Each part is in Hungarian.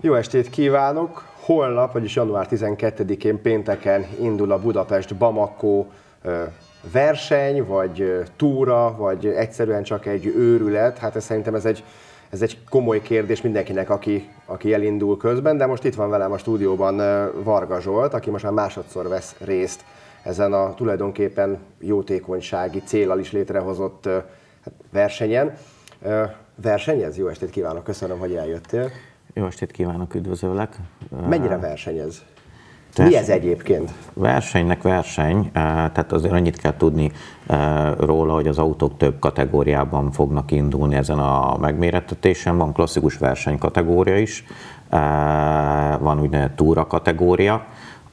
Jó estét kívánok! Holnap, vagyis január 12-én pénteken indul a Budapest-Bamako verseny, vagy túra, vagy egyszerűen csak egy őrület. Hát szerintem ez egy komoly kérdés mindenkinek, aki elindul közben, de most itt van velem a stúdióban Varga Zsolt, aki most már másodszor vesz részt ezen a tulajdonképpen jótékonysági céllal is létrehozott versenyen. Versenyez? Jó estét kívánok, köszönöm, hogy eljöttél. Jó estét kívánok, üdvözöllek. Mennyire versenyez? Mi ez egyébként? Versenynek verseny, tehát azért annyit kell tudni róla, hogy az autók több kategóriában fognak indulni ezen a megmérettetésen. Van klasszikus versenykategória is, van úgynevezett túra kategória,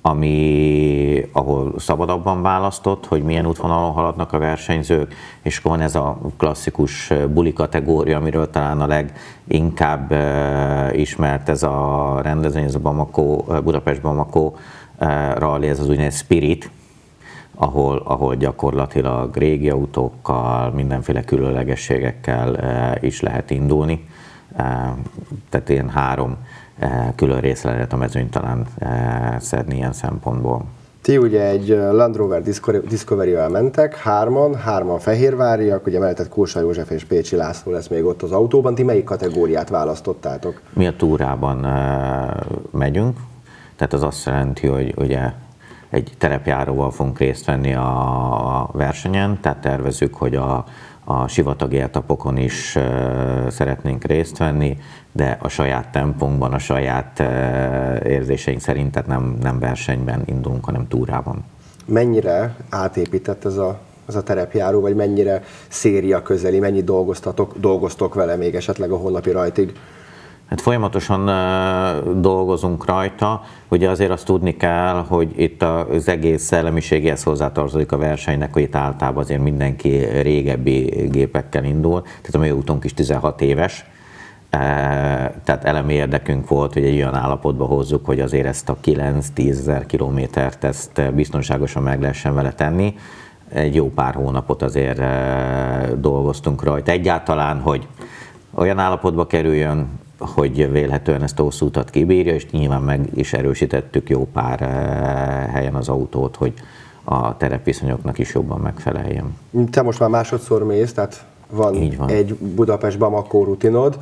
ahol szabadabban választott, hogy milyen útvonalon haladnak a versenyzők, és akkor van ez a klasszikus buli kategória, amiről talán a leginkább ismert ez a rendezvény, ez a Budapest-Bamako rally, ez az úgynevezett Spirit, ahol gyakorlatilag régi autókkal, mindenféle különlegességekkel is lehet indulni. Tehát ilyen 3 külön részre lehet a mezőnyt talán szedni ilyen szempontból. Ti ugye egy Land Rover Discovery-vel mentek, hárman fehérváriak, ugye melletted Kósa József és Pécsi László lesz még ott az autóban. Ti melyik kategóriát választottátok? Mi a túrában megyünk, tehát az azt jelenti, hogy ugye egy terepjáróval fogunk részt venni a versenyen, tehát tervezzük, hogy a sivatagi etapokon is szeretnénk részt venni, de a saját tempónkban, a saját érzéseink szerint, tehát nem versenyben indulunk, hanem túrában. Mennyire átépített ez a terepjáró, vagy mennyire széria közeli, mennyit dolgoztok vele még esetleg a holnapi rajtig? Hát folyamatosan dolgozunk rajta, ugye azért azt tudni kell, hogy itt az egész szellemiségéhez hozzátartozik a versenynek, hogy itt általában azért mindenki régebbi gépekkel indul, tehát a mi autónk is 16 éves, tehát elemi érdekünk volt, hogy egy olyan állapotba hozzuk, hogy azért ezt a 9-10 ezer kilométert ezt biztonságosan meg lehessen vele tenni. Egy jó pár hónapot azért dolgoztunk rajta. Egyáltalán, hogy olyan állapotba kerüljön, hogy vélhetően ezt a hosszú utat kibírja, és nyilván meg is erősítettük jó pár helyen az autót, hogy a terepviszonyoknak is jobban megfeleljen. Te most már másodszor mész, tehát van egy Budapest-Bamako rutinod.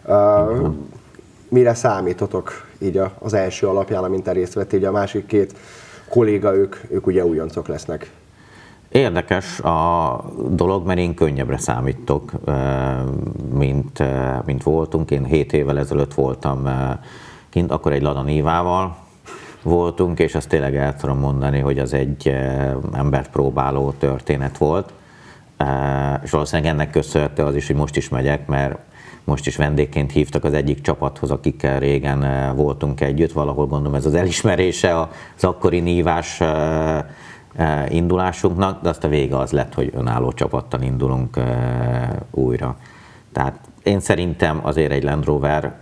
Mire számítotok így az első alapján, amint te részt vettél, a másik 2 kolléga, ők ugye újoncok lesznek? Érdekes a dolog, mert én könnyebbre számítok, mint voltunk. Én 7 évvel ezelőtt voltam kint, akkor egy Lada Nivával voltunk, és azt tényleg el tudom mondani, hogy az egy embert próbáló történet volt. És valószínűleg ennek köszönhető az is, hogy most is megyek, mert most is vendégként hívtak az egyik csapathoz, akikkel régen voltunk együtt. Valahol gondolom ez az elismerése az akkori nívás indulásunknak, de azt a vége az lett, hogy önálló csapattal indulunk újra. Tehát én szerintem azért egy Land Rover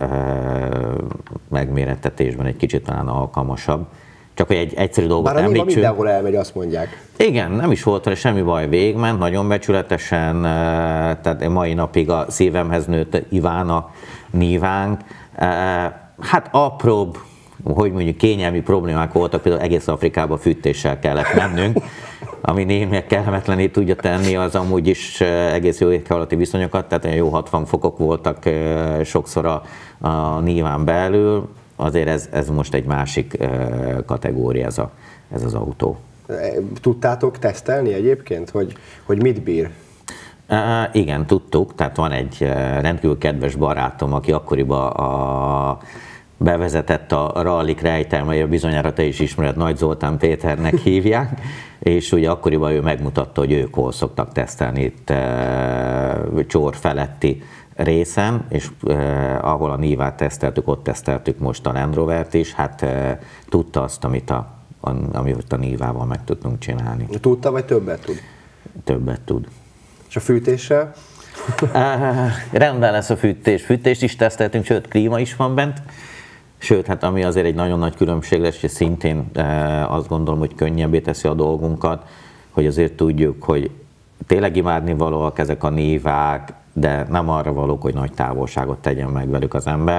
megmérettetésben egy kicsit talán alkalmasabb. Csak hogy egy egyszerű dolgot említsünk. Bár a mindenhol elmegy, azt mondják. Igen, nem is volt vele semmi baj, végment, nagyon becsületesen, tehát mai napig a szívemhez nőtt Iván a nívánk. Hát apróbb, hogy mondjuk kényelmi problémák voltak, például egész Afrikába fűtéssel kellett mennünk, ami némileg kellemetlené tudja tenni az amúgy is egész jó éghajlati viszonyokat, tehát jó 60 fokok voltak sokszor a níván belül, azért ez most egy másik kategória ez az autó. Tudtátok tesztelni egyébként, hogy mit bír? Igen, tudtuk, tehát van egy rendkívül kedves barátom, aki akkoriban bevezetett a rallik rejtelmei, bizonyára te is ismered, Nagy Zoltán Péternek hívják, és ugye akkoriban ő megmutatta, hogy ők hol szoktak tesztelni itt Csor feletti részen, és ahol a Nívát teszteltük, ott teszteltük most a Land Rovert is, hát tudta azt, amit a Nívával meg tudtunk csinálni. Tudta, vagy többet tud? Többet tud. És a fűtéssel? Rendben lesz a fűtés. Fűtést is teszteltünk, sőt, klíma is van bent. Sőt, hát ami azért egy nagyon nagy különbség lesz, és szintén azt gondolom, hogy könnyebbé teszi a dolgunkat, hogy azért tudjuk, hogy tényleg imádnivalóak ezek a nívák, de nem arra valók, hogy nagy távolságot tegyen meg velük az ember.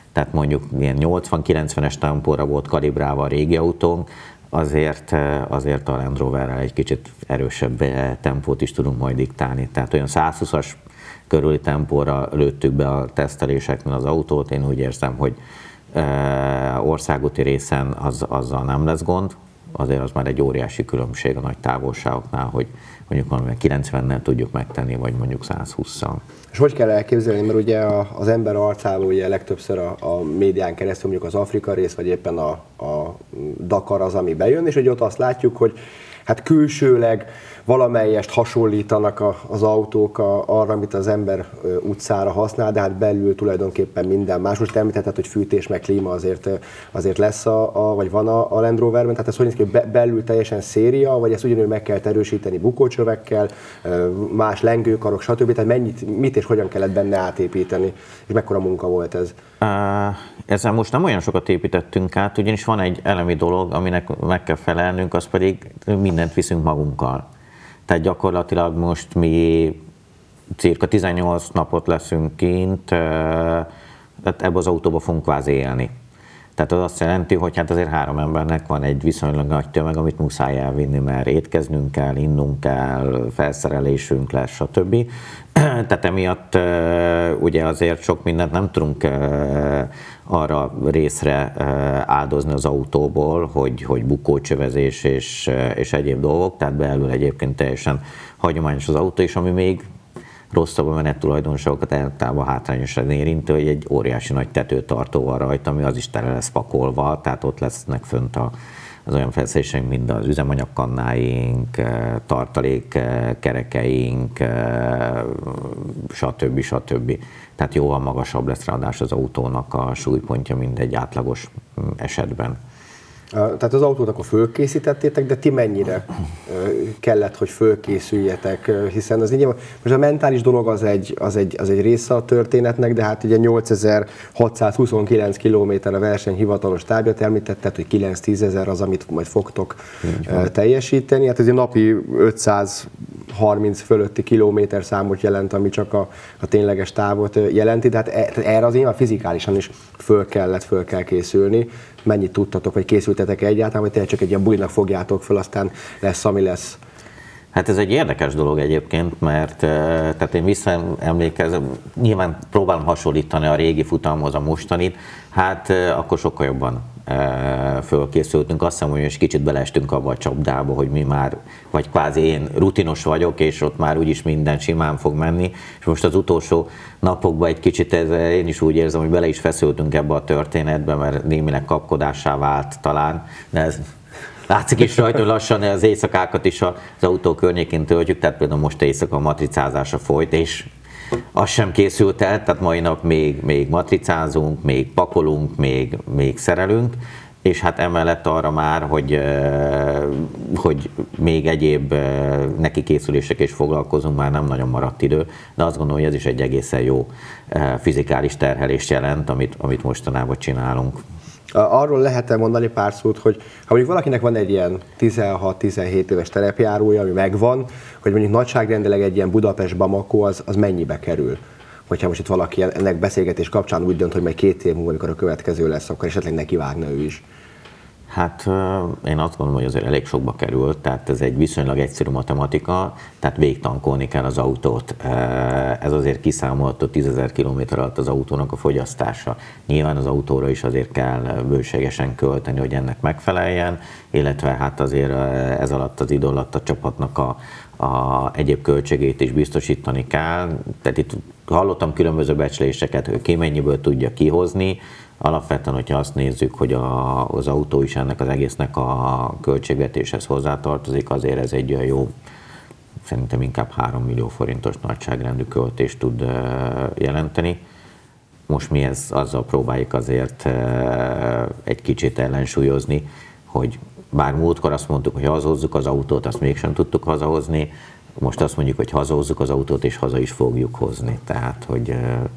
tehát mondjuk ilyen 80-90-es tempóra volt kalibrálva a régi autónk, azért a Land Roverrel egy kicsit erősebb tempót is tudunk majd diktálni. Tehát olyan 120-as körüli tempóra lőttük be a teszteléseknél az autót. Én úgy érzem, hogy országúti részen azzal nem lesz gond. Azért az már egy óriási különbség a nagy távolságoknál, hogy mondjuk valami 90-nel tudjuk megtenni, vagy mondjuk 120-szal. És hogy kell elképzelni, mert ugye az ember arcából ugye legtöbbször a médián keresztül mondjuk az Afrika rész, vagy éppen a Dakar az, ami bejön, és hogy ott azt látjuk, hogy hát külsőleg valamelyest hasonlítanak az autók arra, amit az ember utcára használ, de hát belül tulajdonképpen minden más. Most említetted, hogy fűtés meg klíma azért lesz, vagy van a Land Roverben, tehát ez hogy néz ki, hogy belül teljesen széria, vagy ezt ugyanúgy meg kell erősíteni bukócsövekkel, más lengőkarok, stb. Tehát mit és hogyan kellett benne átépíteni, és mekkora munka volt ez? Ezzel most nem olyan sokat építettünk át, ugyanis van egy elemi dolog, aminek meg kell felelnünk, az pedig mindent viszünk magunkkal. Tehát gyakorlatilag most mi cirka 18 napot leszünk kint, tehát ebbe az autóba fogunk kvázi élni. Tehát az azt jelenti, hogy hát azért 3 embernek van egy viszonylag nagy tömeg, amit muszáj elvinni, mert étkeznünk kell, innunk kell, felszerelésünk lesz, stb. Tehát emiatt ugye azért sok mindent nem tudunk arra részre áldozni az autóból, hogy bukócsövezés és egyéb dolgok, tehát belül egyébként teljesen hagyományos az autó, és ami még rosszabb a menet tulajdonságokat általában hátrányosan érintő, hogy egy óriási nagy tetőtartó van rajta, ami az is tele lesz pakolva, tehát ott lesznek fönt az olyan felszereléseink, mint az üzemanyagkannáink, tartalékkerekeink, stb. Tehát jóval magasabb lesz ráadásul az autónak a súlypontja, mint egy átlagos esetben. Tehát az autót akkor fölkészítettétek, de ti mennyire kellett, hogy fölkészüljetek, hiszen az nyilván, most a mentális dolog az egy része a történetnek, de hát ugye 8629 km a verseny hivatalos távja, említetted, hogy 9-10 ezer az, amit majd fogtok teljesíteni, hát ez egy napi 530 fölötti kilométer számot jelent, ami csak a tényleges távot jelenti, de hát erre az nyilván fizikálisan is föl kell készülni. Mennyit tudtatok, vagy készültetek egyáltalán, vagy tényleg csak egy ilyen bulinak fogjátok föl, aztán lesz, ami lesz? Hát ez egy érdekes dolog egyébként, mert tehát én visszaemlékezem, nyilván próbálom hasonlítani a régi futamhoz a mostanit, hát akkor sokkal jobban fölkészültünk. Azt hiszem, hogy is kicsit beleestünk abba a csapdába, hogy mi már, vagy kvázi én rutinos vagyok, és ott már úgyis minden simán fog menni, és most az utolsó napokban egy kicsit én is úgy érzem, hogy bele is feszültünk ebbe a történetbe, mert némileg kapkodássá vált talán, de ez látszik is rajta, hogy lassan az éjszakákat is az autó környékén töltjük, tehát például most éjszaka a matricázása folyt, és az sem készült el, tehát mai nap még matricázunk, még pakolunk, még szerelünk, és hát emellett arra már, hogy még egyéb neki készülések is foglalkozunk, már nem nagyon maradt idő, de azt gondolom, hogy ez is egy egészen jó fizikális terhelést jelent, amit mostanában csinálunk. Arról lehet mondani pár szót, hogy ha mondjuk valakinek van egy ilyen 16-17 éves terepjárója, ami megvan, hogy mondjuk nagyságrendileg egy ilyen Budapest-Bamako az mennyibe kerül? Hogyha most itt valaki ennek beszélgetés kapcsán úgy dönt, hogy majd 2 év múlva, amikor a következő lesz, akkor esetleg neki vágna ő is. Hát én azt gondolom, hogy azért elég sokba kerül, tehát ez egy viszonylag egyszerű matematika, tehát végtankolni kell az autót. Ez azért kiszámolható 10 000 km alatt az autónak a fogyasztása. Nyilván az autóra is azért kell bőségesen költeni, hogy ennek megfeleljen, illetve hát azért ez alatt az idő alatt a csapatnak a egyéb költségét is biztosítani kell. Tehát itt hallottam különböző becsléseket, hogy ki mennyiből tudja kihozni. Alapvetően, hogyha azt nézzük, hogy az autó is ennek az egésznek a költségvetéshez hozzátartozik, azért ez egy jó, szerintem inkább 3 millió forintos nagyságrendű költést tud jelenteni. Most mi azzal próbáljuk azért egy kicsit ellensúlyozni, hogy bár múltkor azt mondtuk, hogy hazahozzuk az autót, azt mégsem tudtuk hazahozni, most azt mondjuk, hogy hazahozzuk az autót, és haza is fogjuk hozni. Tehát, hogy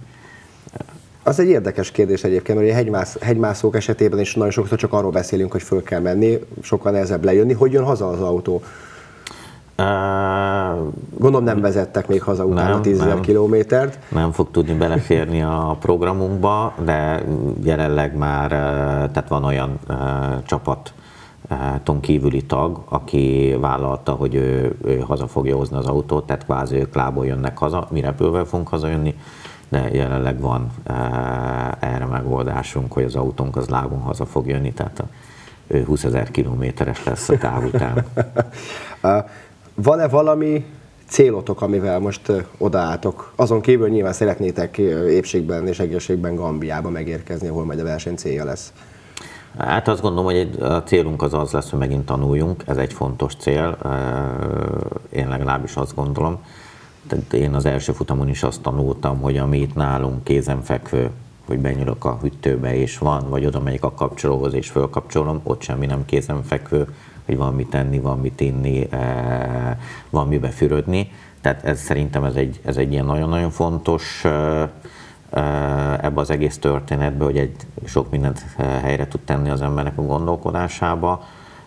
az egy érdekes kérdés egyébként, mert a hegymászók esetében is nagyon sokszor csak arról beszélünk, hogy föl kell menni, sokkal nehezebb lejönni. Hogy jön haza az autó? Gondolom nem vezettek még haza utána 10 000 kilométert. Nem fog tudni beleférni a programunkba, de jelenleg már tehát van olyan csapaton kívüli tag, aki vállalta, hogy ő haza fogja hozni az autót, tehát kvázi ők lából jönnek haza, mi repülve fogunk hazajönni, de jelenleg van erre megoldásunk, hogy az autónk az lábon haza fog jönni, tehát 20 000 kilométeres lesz a táv után. Van-e valami célotok, amivel most odaálltok? Azon kívül nyilván szeretnétek épségben és egészségben Gambiába megérkezni, ahol majd a verseny célja lesz. Hát azt gondolom, hogy a célunk az lesz, hogy megint tanuljunk, ez egy fontos cél, én legalábbis azt gondolom. Tehát én az első futamon is azt tanultam, hogy ami itt nálunk kézenfekvő, hogy benyúlok a hűtőbe és van, vagy oda megyek a kapcsolóhoz és fölkapcsolom, ott semmi nem kézenfekvő, hogy van mit enni, van mit inni, van mibe fürödni. Tehát ez, szerintem ez egy ilyen nagyon-nagyon fontos ebbe az egész történetbe, hogy sok mindent helyre tud tenni az embernek a gondolkodásába,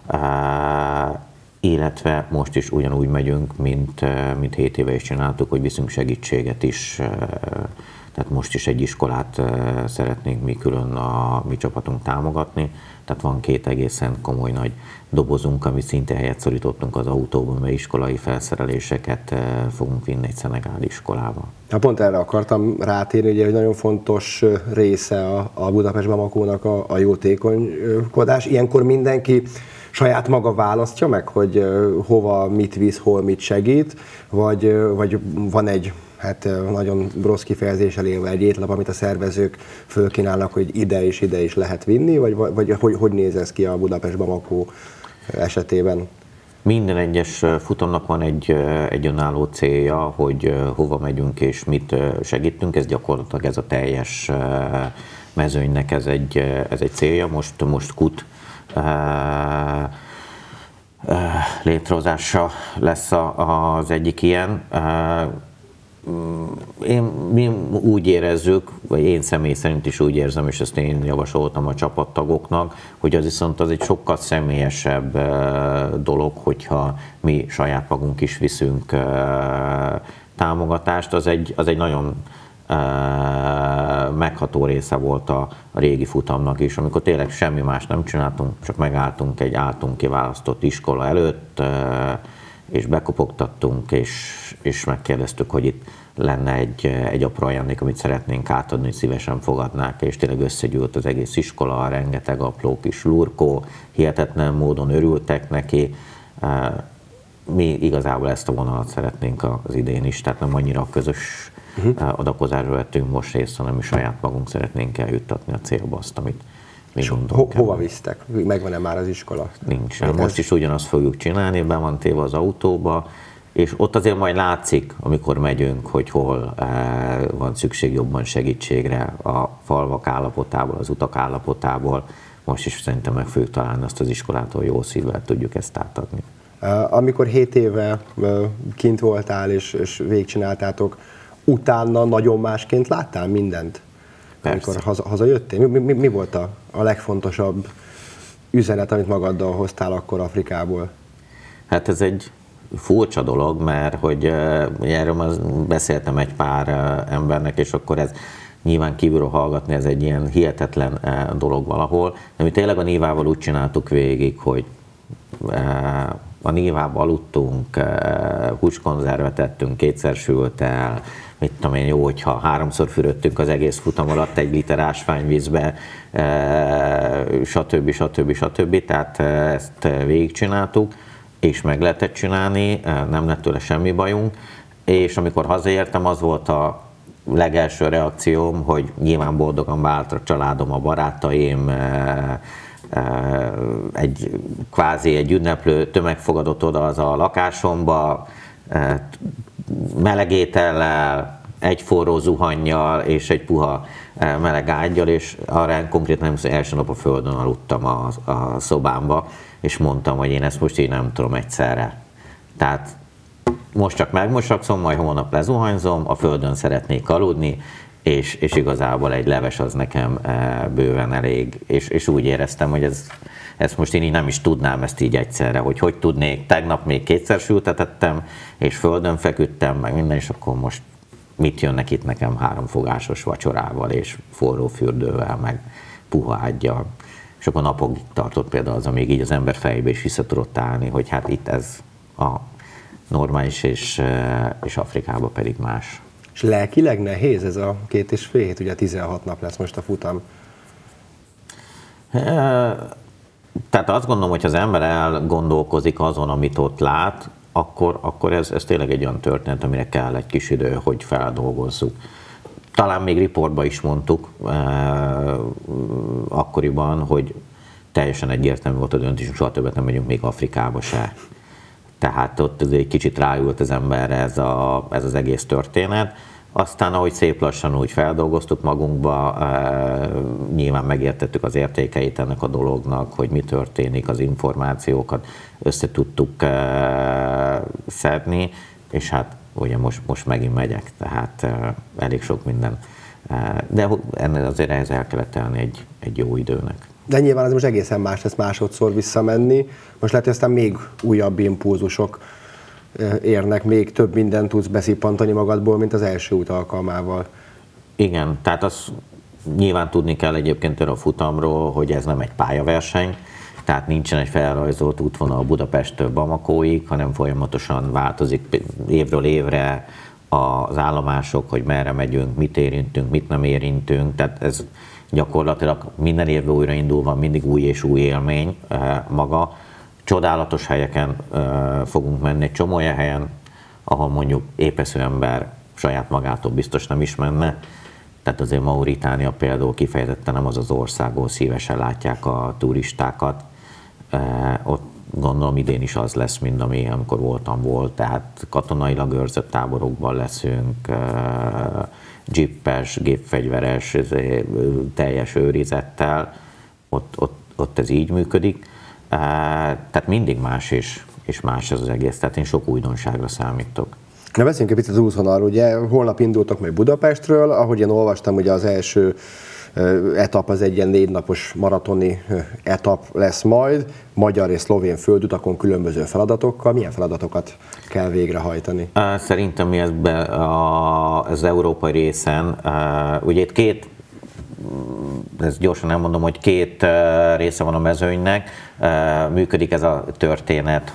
illetve most is ugyanúgy megyünk, mint 7 éve is csináltuk, hogy viszünk segítséget is. Tehát most is egy iskolát szeretnénk mi külön a mi csapatunk támogatni. Tehát van 2 egészen komoly nagy dobozunk, ami szinte helyet szorítottunk az autóban, mert iskolai felszereléseket fogunk vinni egy szenegáli iskolába. Ja, pont erre akartam rátérni, ugye, hogy nagyon fontos része a Budapest Bamakónak a jótékonykodás. Ilyenkor mindenki saját maga választja meg, hogy hova mit visz, hol mit segít, vagy van egy, hát nagyon rossz kifejezéssel élve egy étlap, amit a szervezők fölkínálnak, hogy ide is lehet vinni, vagy hogy néz ez ki a Budapest Bamakó esetében? Minden egyes futamnak van egy önálló célja, hogy hova megyünk és mit segítünk, ez gyakorlatilag ez a teljes mezőnynek ez egy célja, most KUT létrehozása lesz az egyik ilyen. Mi úgy érezzük, vagy én személy szerint is úgy érzem, és ezt én javasoltam a csapattagoknak, hogy az viszont az egy sokkal személyesebb dolog, hogyha mi saját magunk is viszünk támogatást, az egy nagyon megható része volt a régi futamnak is, amikor tényleg semmi más nem csináltunk, csak megálltunk egy általunk kiválasztott iskola előtt, és bekopogtattunk, és megkérdeztük, hogy itt lenne egy apró ajándék, amit szeretnénk átadni, hogy szívesen fogadnák, és tényleg összegyűlt az egész iskola, rengeteg apró kis lurkó, hihetetlen módon örültek neki. Mi igazából ezt a vonalat szeretnénk az idén is, tehát nem annyira a közös adakozásra vettünk most részt, hanem mi saját magunk szeretnénk eljuttatni a célba azt, amit mi gondolunk. Hova visztek? Megvan-e már az iskola? Nincsen. Most is ugyanazt fogjuk csinálni, be van téve az autóba, és ott azért majd látszik, amikor megyünk, hogy hol van szükség jobban segítségre a falvak állapotából, az utak állapotából. Most is szerintem meg fogjuk találni azt az iskolától, jó szívvel tudjuk ezt átadni. Amikor 7 éve kint voltál és végigcsináltátok, utána nagyon másként láttál mindent? Persze. Amikor hazajöttél? Mi volt a legfontosabb üzenet, amit magaddal hoztál akkor Afrikából? Hát ez egy furcsa dolog, mert hogy erről beszéltem egy pár embernek, és akkor ez nyilván kívülről hallgatni, ez egy ilyen hihetetlen dolog valahol. De mi tényleg a Nívával úgy csináltuk végig, hogy a Nívába aludtunk, húskonzervet ettünk, 2-szer sült el, mit tudom én, jó, hogyha 3-szor fürödtünk az egész futam alatt 1 liter ásványvízbe, stb. Tehát ezt végigcsináltuk, és meg lehetett csinálni, nem lett tőle semmi bajunk, és amikor hazaértem, az volt a legelső reakcióm, hogy nyilván boldogan vált a családom, a barátaim, egy ünneplő tömeg fogadott oda az a lakásomba, meleg étellel, egy forró zuhannyal és egy puha meleg ággyal, és arra konkrétan nem első nap a földön aludtam a szobámba, és mondtam, hogy én ezt most így nem tudom egyszerre. Tehát most csak megmosakszom, majd holnap lezuhanyzom, a földön szeretnék aludni, és igazából egy leves az nekem bőven elég, és úgy éreztem, hogy ezt most én így nem is tudnám ezt így egyszerre, hogy tudnék, tegnap még kétszer sültetettem, és földön feküdtem, meg minden, és akkor most mit jönnek itt nekem 3 fogásos vacsorával, és forró fürdővel, meg puha ággyal. És akkor napokig tartott például az, amíg így az ember fejébe is vissza tudott állni, hogy hát itt ez a normális, és Afrikában pedig más. És lelkileg nehéz ez a 2,5 hét, ugye 16 nap lesz most a futam. Tehát azt gondolom, hogy ha az ember elgondolkozik azon, amit ott lát, akkor ez tényleg egy olyan történet, amire kell egy kis idő, hogy feldolgozzuk. Talán még riportban is mondtuk akkoriban, hogy teljesen egyértelmű volt a döntés, hogy soha többet nem megyünk még Afrikába se. Tehát ott egy kicsit ráült az emberre ez az egész történet. Aztán, ahogy szép lassan úgy feldolgoztuk magunkba, nyilván megértettük az értékeit ennek a dolognak, hogy mi történik, az információkat össze tudtuk szedni, és hát ugye most megint megyek, tehát elég sok minden. De ennek azért ehhez el kellett tenni egy jó időnek. De nyilván ez most egészen más lesz másodszor visszamenni. Most lehet, hogy aztán még újabb impulzusok érnek, még több mindent tudsz beszippantani magadból, mint az első út alkalmával. Igen, tehát azt nyilván tudni kell egyébként a futamról, hogy ez nem egy pályaverseny, tehát nincsen egy felrajzolt útvonal Budapesttől Bamakóig, hanem folyamatosan változik évről évre az állomások, hogy merre megyünk, mit érintünk, mit nem érintünk, tehát ez gyakorlatilag minden évben újraindul, van mindig új és új élmény maga. Csodálatos helyeken fogunk menni, egy csomó olyan helyen, ahol mondjuk épesző ember saját magától biztos nem is menne. Tehát azért Mauritánia például kifejezetten nem az az ország, ahol szívesen látják a turistákat. Ott gondolom idén is az lesz, mint ami amikor volt. Tehát katonailag őrzött táborokban leszünk, jeepes, gépfegyveres, teljes őrizettel. Ott ez így működik. Tehát mindig más és más ez az egész, tehát én sok újdonságra számítok. Na beszéljünk egy picit az útvonalról, ugye holnap indultok meg Budapestről, ahogy én olvastam, ugye az első etap az egy ilyen 4 napos maratoni etap lesz majd, magyar és szlovén földutakon különböző feladatokkal. Milyen feladatokat kell végrehajtani? Szerintem mi az európai részen, ugye itt ezt gyorsan elmondom, hogy 2 része van a mezőnynek. Működik ez a történet,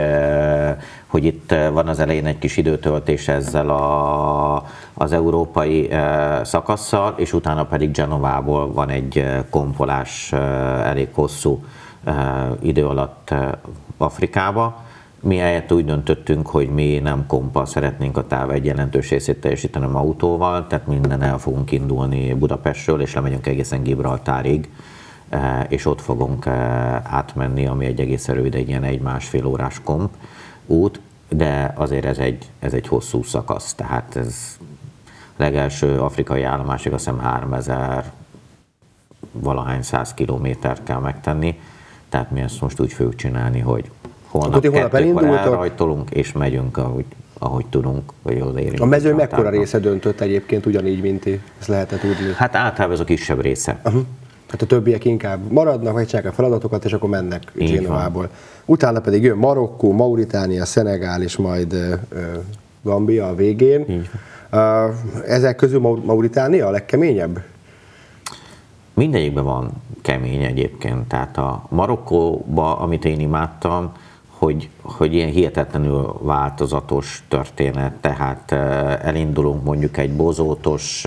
hogy itt van az elején egy kis időtöltés ezzel az európai szakasszal, és utána pedig Genovából van egy kompolás elég hosszú idő alatt Afrikába. Mi helyett úgy döntöttünk, hogy mi nem kompa, szeretnénk a táv egy jelentős részét teljesíteni autóval, tehát minden el fogunk indulni Budapestről, és lemegyünk egészen Gibraltárig, és ott fogunk átmenni, ami egy egészen rövid, egy ilyen 1-1,5 órás komp út, de azért ez egy hosszú szakasz, tehát ez legelső afrikai állomásig azt hiszem 3000 valahány 100 kilométert kell megtenni, tehát mi ezt most úgy fogjuk csinálni, hogy holnap 2-kor elrajtolunk, és megyünk, ahogy tudunk, hogy odaérünk. A mezőny mekkora része döntött egyébként ugyanígy, mint ti? Ezt lehet tudni? Hát általában ez a kisebb része. Hát a többiek inkább maradnak, vagy csinálják a feladatokat, és akkor mennek Genovából. Utána pedig jön Marokkó, Mauritánia, Szenegál, és majd Gambia a végén. Ezek közül Mauritánia a legkeményebb? Mindegyikben van kemény egyébként. Tehát a Marokkóban, amit én imádtam, hogy ilyen hihetetlenül változatos történet, tehát elindulunk mondjuk egy bozótos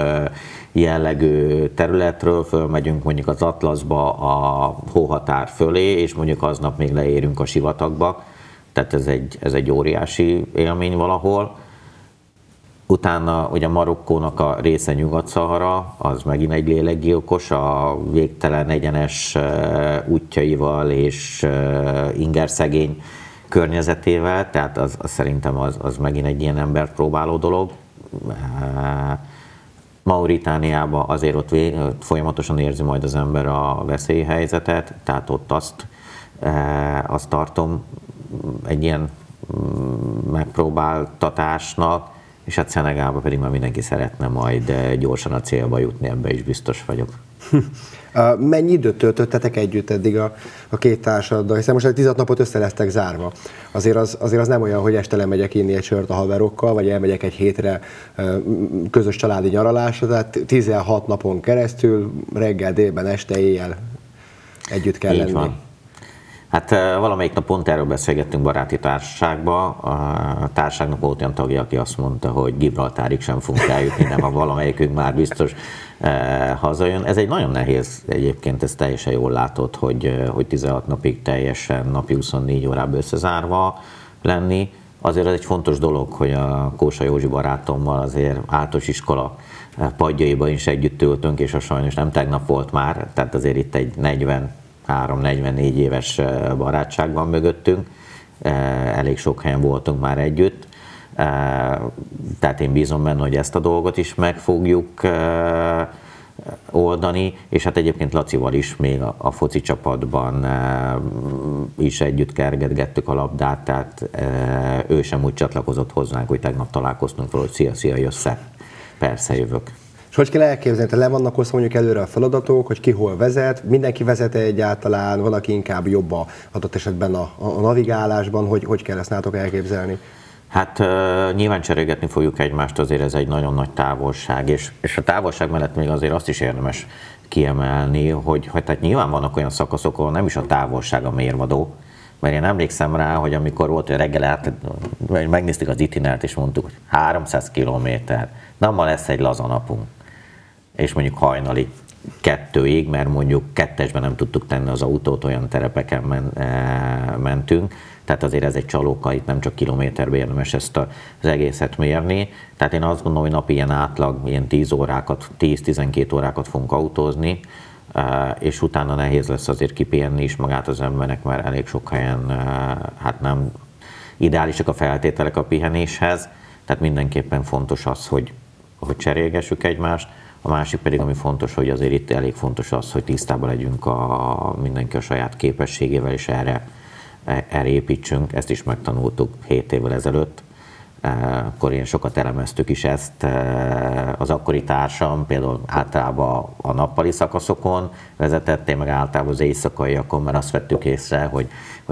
jellegű területről, fölmegyünk mondjuk az Atlaszba a hóhatár fölé, és mondjuk aznap még leérünk a sivatagba, tehát ez egy óriási élmény valahol. Utána ugye Marokkónak a része Nyugat-Szahara, az megint egy lélekgyilkos, a végtelen egyenes útjaival és ingerszegény környezetével, tehát az szerintem az megint egy ilyen embert próbáló dolog. Mauritániában azért ott folyamatosan érzi majd az ember a veszélyhelyzetet, tehát ott azt tartom egy ilyen megpróbáltatásnak, és hát Szenegálba pedig már mindenki szeretne majd gyorsan a célba jutni, ebbe is biztos vagyok. Mennyi időt töltöttetek együtt eddig a két társaddal? Hiszen most 16 napot össze lesztek zárva. Azért az nem olyan, hogy este lemegyek inni egy sört a haverokkal, vagy elmegyek egy hétre közös családi nyaralásra, tehát 16 napon keresztül, reggel, délben, este, éjjel együtt kell lenni. Van. Hát valamelyik nap pont erről beszélgettünk baráti társaságban. A társaságnak volt olyan tagja, aki azt mondta, hogy Gibraltárig sem fogunk eljutni, de ha valamelyikünk már biztos hazajön. Ez egy nagyon nehéz egyébként, ez teljesen jól látod, hogy 16 napig teljesen napi 24 órában összezárva lenni. Azért ez egy fontos dolog, hogy a Kósa Józsi barátommal azért általános iskola padjaiban is együtt ültünk, és sajnos nem tegnap volt már, tehát azért itt egy 43-44 éves barátság van mögöttünk, elég sok helyen voltunk már együtt, tehát én bízom benne, hogy ezt a dolgot is meg fogjuk oldani, és hát egyébként Lacival is még a foci csapatban is együtt kergetgettük a labdát, tehát ő sem úgy csatlakozott hozzánk, hogy tegnap találkoztunk fel, hogy szia, jössz-e? Persze jövök. És hogy kell elképzelni, te le vannak osztva mondjuk előre a feladatok, hogy ki hol vezet, mindenki vezet egyáltalán, van, aki inkább jobb adott esetben a navigálásban, hogy kell ezt nálatok elképzelni? Hát nyilván cserélgetni fogjuk egymást, azért ez egy nagyon nagy távolság, és a távolság mellett még azért azt is érdemes kiemelni, hogy tehát nyilván vannak olyan szakaszok, ahol nem is a távolság a mérvadó, mert én emlékszem rá, hogy amikor volt, hogy reggel megnéztük az itinert, és mondtuk, hogy 300 kilométer, na ma lesz egy laza napunk. És mondjuk hajnali 2-ig, mert mondjuk 2-esben nem tudtuk tenni az autót, olyan terepeken mentünk, tehát azért ez egy csalóka, itt nem csak kilométerben érdemes ezt az egészet mérni, tehát én azt gondolom, hogy napi ilyen átlag, ilyen 10-12 órákat fogunk autózni, és utána nehéz lesz azért kipihenni is magát az embernek, mert elég sok helyen hát nem ideálisak a feltételek a pihenéshez, tehát mindenképpen fontos az, hogy cserélgessük egymást. A másik pedig, ami fontos, hogy azért itt elég fontos az, hogy tisztában legyünk mindenki a saját képességével, és erre építsünk. Ezt is megtanultuk 7 évvel ezelőtt. Akkor én sokat elemeztük is ezt. Az akkori társam például általában a nappali szakaszokon vezetett, én meg általában az éjszakaiakon, mert azt vettük észre, hogy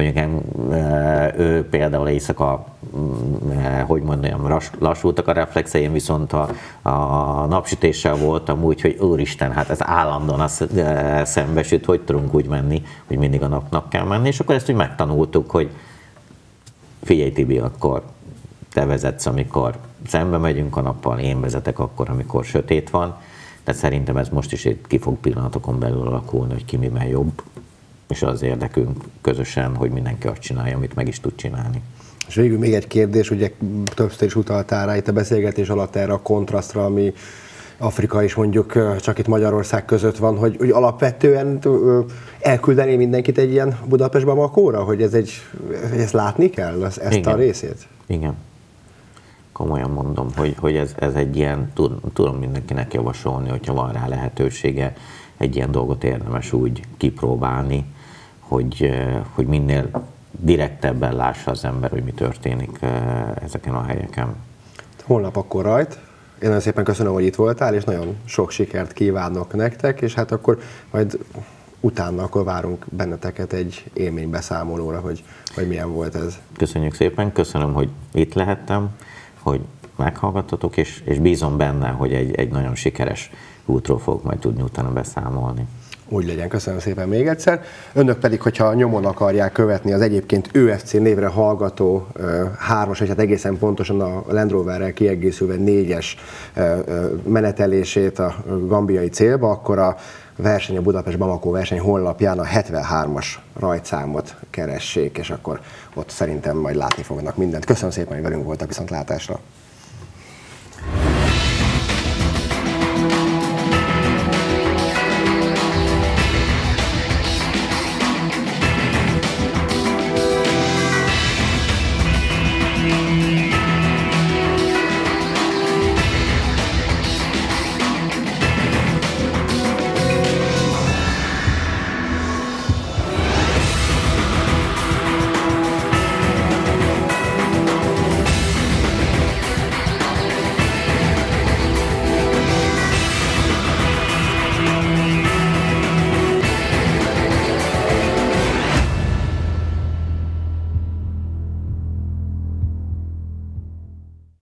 ő például éjszaka, hogy mondjam, lassultak a reflexei, én viszont a napsütéssel voltam úgy, hogy úristen, hát ez állandóan az szembesült, hogy tudunk úgy menni, hogy mindig a napnak kell menni, és akkor ezt úgy megtanultuk, hogy figyelj Tibi, akkor te vezetsz, amikor szembe megyünk a nappal, én vezetek akkor, amikor sötét van. Tehát szerintem ez most is ki fog pillanatokon belül alakulni, hogy ki miben jobb, és az érdekünk közösen, hogy mindenki azt csinálja, amit meg is tud csinálni. És végül még egy kérdés, ugye többször is utaltál rá itt a beszélgetés alatt erre a kontrasztra, ami Afrika és mondjuk csak itt Magyarország között van, hogy alapvetően elküldeni mindenkit egy ilyen Budapest-Bamakóra, hogy ezt látni kell, ezt igen. A részét? Igen. Komolyan mondom, hogy ez egy ilyen, tudom mindenkinek javasolni, hogyha van rá lehetősége, egy ilyen dolgot érdemes úgy kipróbálni, hogy minél direktebben lássa az ember, hogy mi történik ezeken a helyeken. Holnap akkor rajt. Én nagyon szépen köszönöm, hogy itt voltál, és nagyon sok sikert kívánok nektek, és hát akkor majd utána akkor várunk benneteket egy élménybeszámolóra, hogy milyen volt ez. Köszönjük szépen, köszönöm, hogy itt lehettem, hogy meghallgattatok, és bízom benne, hogy egy nagyon sikeres útról fogok majd tudni utána beszámolni. Úgy legyen, köszönöm szépen még egyszer. Önök pedig, hogyha nyomon akarják követni az egyébként ÖFC névre hallgató 3-as, vagy hát egészen pontosan a Land Roverrel kiegészülve 4-es menetelését a gambiai célba, akkor a verseny, a Budapest-Bamako verseny honlapján a 73-as rajtszámot keressék, és akkor ott szerintem majd látni fognak mindent. Köszönöm szépen, hogy velünk voltak, viszontlátásra!